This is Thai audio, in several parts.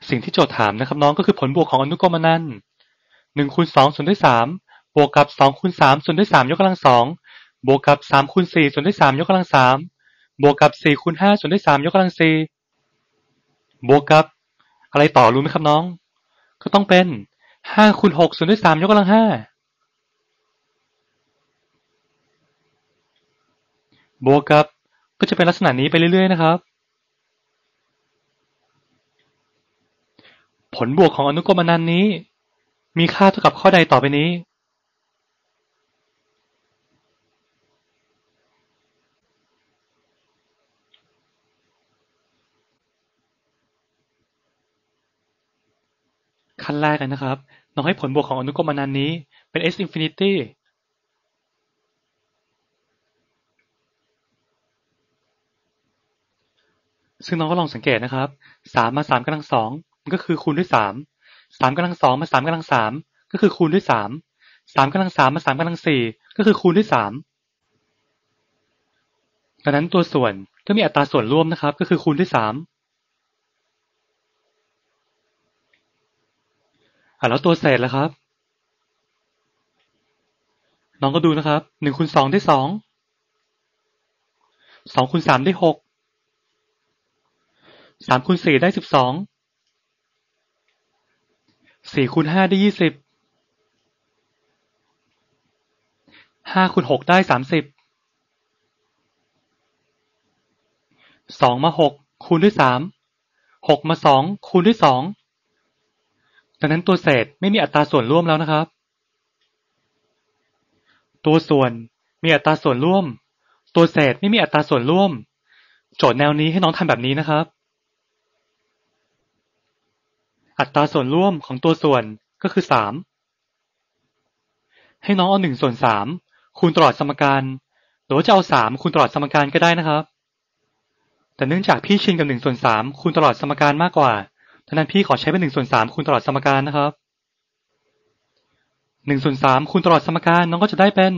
สิ่งที่โจทย์ถามนะครับน้องก็คือผลบวกของอนุกรมอนันต์1 คูณ 2 ส่วนด้วย 3 บวกกับ2 คูณ 3 ส่วนด้วย 3 ยกกำลัง 2 บวกกับ3 คูณ 4 ส่วนด้วย 3 ยกกำลัง 3 บวกกับ4 คูณ 5 ส่วนด้วย 3 ยกกำลัง 4 บวกกับอะไรต่อรู้ไหมครับน้องก็ต้องเป็น5 คูณ 6 ส่วนด้วย 3 ยกกำลัง 5 บวกกับก็จะเป็นลักษณะนี้ไปเรื่อยๆนะครับผลบวกของอนุกรมอนันต์นี้มีค่าเท่ากับข้อใดต่อไปนี้ขั้นแรกกันนะครับน้องให้ผลบวกของอนุกรมอนันต์นี้เป็น s infinity ซึ่งน้องก็ลองสังเกตนะครับ3มา3กำลัง2มันก็คือคูณด้วย3 3กำลัง2มา3กำลัง3ก็คือคูณด้วย3 3กำลัง3มา3กำลัง4ก็คือคูณด้วย3ดังนั้นตัวส่วนก็มีอัตราส่วนร่วมนะครับก็คือคูณด้วย3แล้วตัวเศษล่ะครับน้องก็ดูนะครับ1 คูณ 2ได้2 2 คูณ 3ได้6 3 คูณ 4ได้12 4 คูณ 5ได้20 5 คูณ 6ได้30 2 มา6คูณด้วย3 6 มา2คูณด้วย2ดังนั้นตัวเศษไม่มีอัตราส่วนร่วมแล้วนะครับตัวส่วนมีอัตราส่วนร่วมตัวเศษไม่มีอัตราส่วนร่วมโจทย์แนวนี้ให้น้องทำแบบนี้นะครับอัตราส่วนร่วมของตัวส่วนก็คือ3ให้น้องเอา1 ส่วน 3คูณตลอดสมการหรือว่าจะเอา3คูณตลอดสมการก็ได้นะครับแต่เนื่องจากพี่ชินกับ1 ส่วน 3คูณตลอดสมการมากกว่าดังนั้นพี่ขอใช้เป็น1 ส่วน 3คูณตลอดสมการนะครับ1 ส่วน 3คูณตลอดสมการน้องก็จะได้เป็น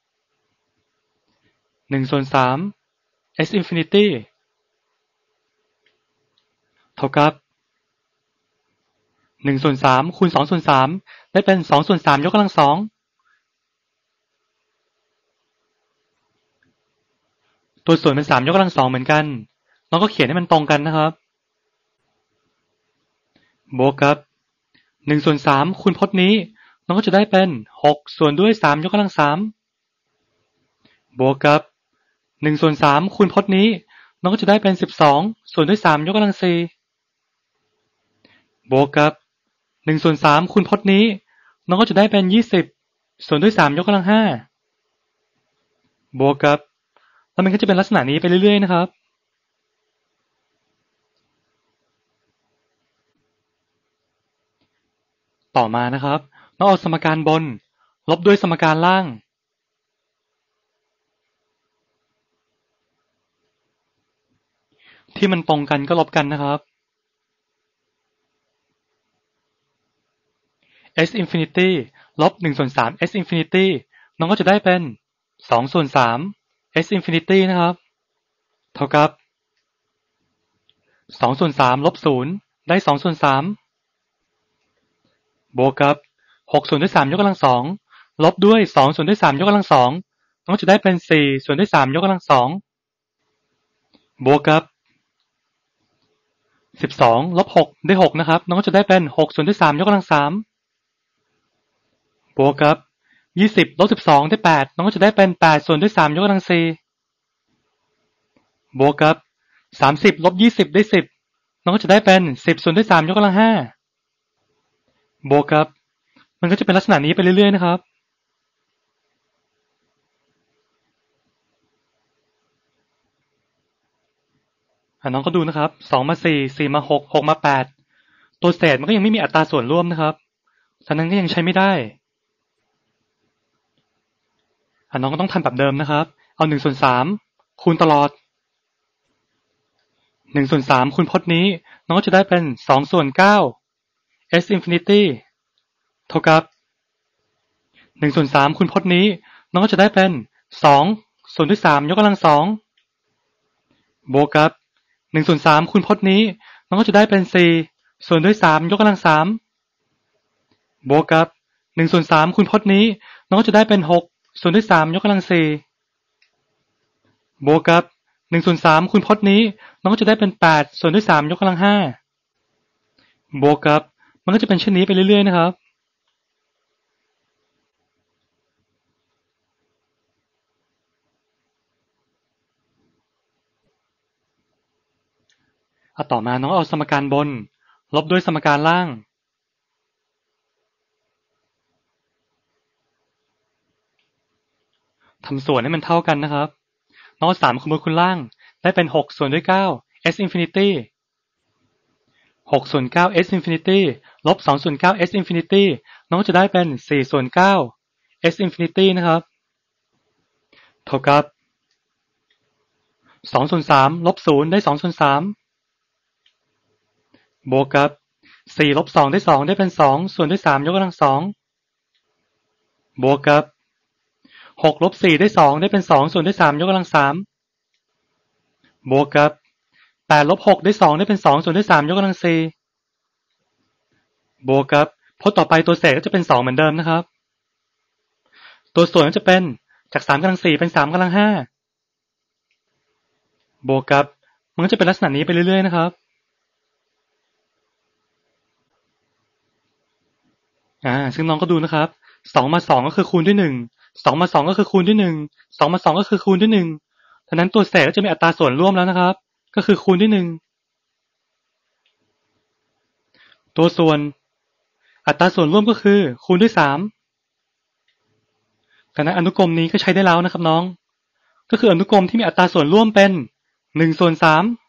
1 ส่วน 3 s infinity เท่ากับ1 ส่วน 3คูณ2 ส่วน 3ได้เป็น2 ส่วน 3 ยกกำลัง 2ตัวส่วนเป็น3 ยกกำลัง 2เหมือนกันน้องก็เขียนให้มันตรงกันนะครับบวกกับ1 ส่วน 3คูณพจน์นี้น้องก็จะได้เป็น6 ส่วนด้วย3 ยกกำลัง 3บวกกับ1 ส่วน 3คูณพจน์นี้น้องก็จะได้เป็น12 ส่วนด้วย3 ยกกำลัง 4บวกกับ1 ส่วน 3คูณพจน์นี้น้องก็จะได้เป็น20 ส่วนด้วย3 ยกกำลัง 5บวกกับแล้วมันก็จะเป็นลักษณะนี้ไปเรื่อยๆนะครับต่อมานะครับน้องเอาสมการบนลบด้วยสมการล่างที่มันตรงกันก็ลบกันนะครับ s infinity ลบ1 ส่วน 3 s infinity น้องก็จะได้เป็น2 ส่วน 3 s infinity นะครับเท่ากับ2 ส่วน 3ลบ0ได้2 ส่วน 3บวกกับ6 ส่วนด้วย3 ยกกำลัง 2ลบด้วย2 ส่วนด้วย3 ยกกำลัง 2น้องก็จะได้เป็น4 ส่วนด้วย3 ยกกำลัง 2บวกกับ12ลบ6ได้6นะครับน้องก็จะได้เป็น6 ส่วนด้วย3 ยกกำลัง 3บวกกับ20ลบ12ได้8น้องก็จะได้เป็น8 ส่วนด้วย3 ยกกำลัง 4บวกกับ30ลบ20ได้10น้องก็จะได้เป็น10 ส่วนด้วย3 ยกกำลัง 5บวกกับมันก็จะเป็นลักษณะนี้ไปเรื่อยๆนะครับน้องก็ดูนะครับ2 มา 4 4 มา 6 6 มา 8ตัวเศษมันก็ยังไม่มีอัตราส่วนร่วมนะครับฉะนั้นก็ยังใช้ไม่ได้น้องก็ต้องทำแบบเดิมนะครับเอา1 ส่วน 3คูณตลอด1 ส่วน 3คูณพจน์นี้น้องก็จะได้เป็น2 ส่วน 9 s infinity เท่ากับ1 ส่วน 3คูณพจน์นี้น้องก็จะได้เป็น2 ส่วนด้วย3 ยกกำลัง 2บวกกับ1 ส่วน 3คูณพจน์นี้น้องก็จะได้เป็นส่วนด้วย3ยกกำลัง3บวกกับ1ส่วน3คูณพจน์นี้น้องก็จะได้เป็น6ส่วนด้วย3ยกกำลัง4บวกกับ1ส่วน3คูณพจน์นี้น้องก็จะได้เป็น8ส่วนด้วย3ยกกำลัง5บวกกับมันก็จะเป็นเช่นนี้ไปเรื่อยๆนะครับต่อมาน้องเอาสมการบนลบด้วยสมการล่างทำส่วนให้มันเท่ากันนะครับน้องเอา3คูณบนคูณล่างได้เป็น6ส่วนด้วย9 s infinity 6ส่วน9 s infinity ลบ2ส่วน9 s infinity น้องจะได้เป็น4ส่วน9 s infinity นะครับเท่ากับ2ส่วน3ลบ0ได้2ส่วน3บวกกับ4ลบ2ได้2ได้เป็น2ส่วนด้วย3ยกกำลัง2บวกกับ6ลบ4ได้2ได้เป็น2ส่วนด้วย3ยกกำลัง3บวกกับ8ลบ6ได้2ได้เป็น2ส่วนด้วย3ยกกำลัง4บวกกับพจน์ต่อไปตัวเศษก็จะเป็น2เหมือนเดิมนะครับตัวส่วนก็จะเป็นจาก3กำลัง4เป็น3กำลัง5บวกกับมันก็จะเป็นลักษณะนี้ไปเรื่อยๆนะครับซึ่งน้องก็ดูนะครับ2มา2ก็คือคูณด้วย1 2มา2ก็คือคูณด้วย1 2มา2ก็คือคูณด้วย1ฉะนั้นตัวเศษก็จะมีอัตราส่วนร่วมแล้วนะครับก็คือคูณด้วย1ตัวส่วนอัตราส่วนร่วมก็คือคูณด้วย3ดังนั้นอนุกรมนี้ก็ใช้ได้แล้วนะครับน้องก็คืออนุกรมที่มีอัตราส่วนร่วมเป็น1ส่วน3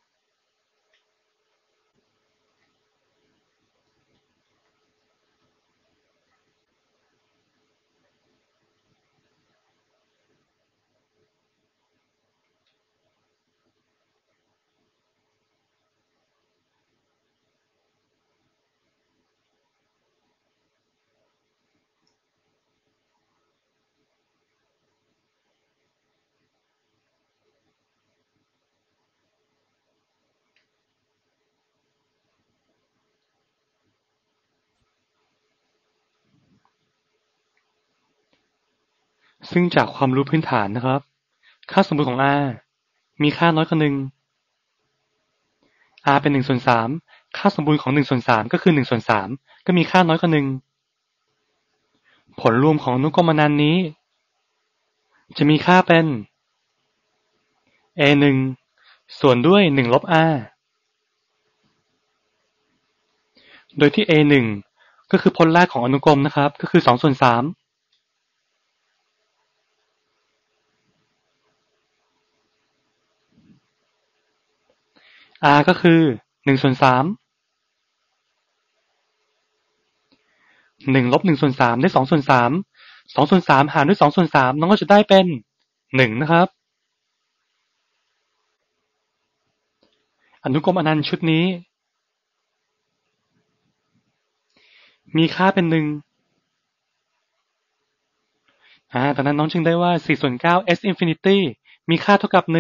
ซึ่งจากความรู้พื้นฐานนะครับค่าสมมุติของ r มีค่าน้อยกว่า1 r เป็น1ส่วน3ค่าสมบูรณ์ของ1ส่วน3ก็คือ1ส่วน3ก็มีค่าน้อยกว่า1ผลรวมของอนุกรมอนันต์นี้จะมีค่าเป็น a1 ส่วนด้วย1ลบ r โดยที่ a1 ก็คือพจน์แรกของอนุกรมนะครับก็คือ2ส่วน3r ก็คือ1ส่วน3 1ลบ1ส่วน3ได้2ส่วน3 2ส่วน3หารด้วย2ส่วน3น้องก็จะได้เป็น1นะครับอนุกรมอนันต์ชุดนี้มีค่าเป็น1ดังนั้นน้องจึงได้ว่า4ส่วน9 s infinity มีค่าเท่ากับ1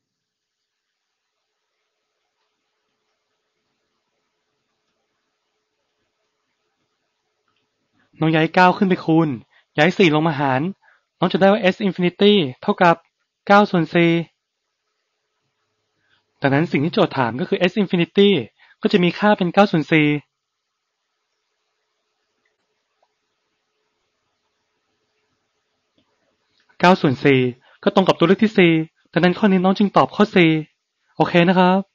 น้องย้าย9ขึ้นไปคูณย้าย4ลงมาหารน้องจะได้ว่า s infinity เท่ากับ9ส่วน4ดังนั้นสิ่งที่โจทย์ถามก็คือ s infinity ก็จะมีค่าเป็น9ส่วน4 9ส่วน4ก็ตรงกับตัวเลือกที่4ดังนั้นข้อนี้น้องจึงตอบข้อ4โอเคนะครับ